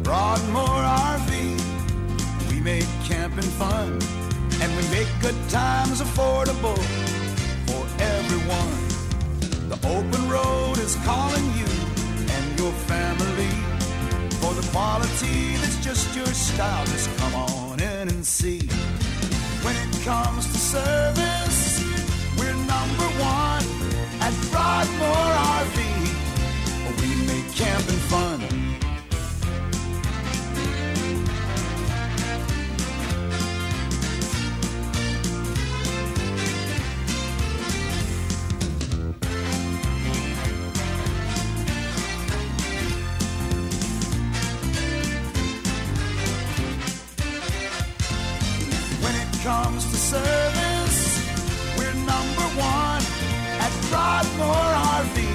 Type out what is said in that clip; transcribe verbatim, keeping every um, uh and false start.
Broadmoor R V. We make camping fun, and we make good times affordable for everyone. The open road is calling you and your family for the quality that's just your style. Just come on in and see. When it comes to service, we're number one at Broadmoor R V. We make camping fun. Comes to service, we're number one at Broadmoor R V.